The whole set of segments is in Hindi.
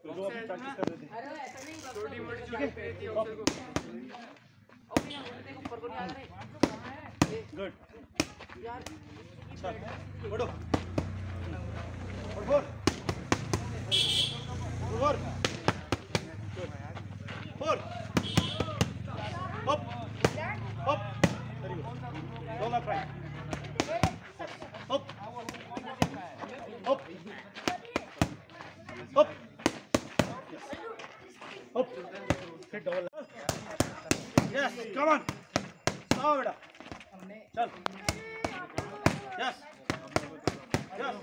जो अभी प्रैक्टिस कर रहे थे। अरे ऐसा नहीं छोटी मोटी जो रहती है उसको ओके यहाँ देखो ऊपर को नहीं आ रहे गुड यार चल बढ़ो four four four up up very good roll up right up up up up hit double yes come on आओ बेटा चल yes yes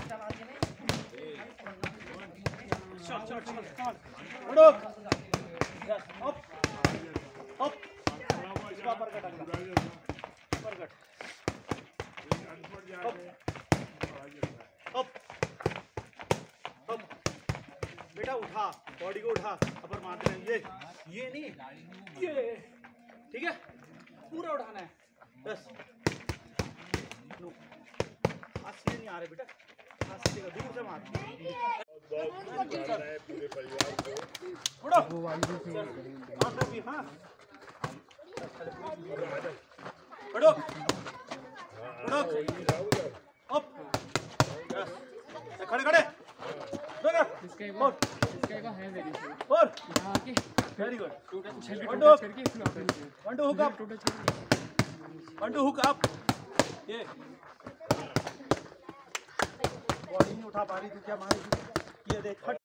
shot come on बढ़ो yes up up इसका परकट अगला परकट up up बेटा उठा बॉडी को उठा अपर मारते रहेंगे ये नहीं ये ठीक है पूरा उठाना है बस नो हाथ से नहीं आ रहे बेटा हाथ से दूर से मार पूरे परिवार को उड़ो भी हाँ उड़ो उड़ो अप खड़े खड़े इसका का है वेरी और यहां के वेरी गुड वन टू करके one two hook up one two hook up ये बॉडी नहीं उठा पा रही थी क्या मारेगी ये देख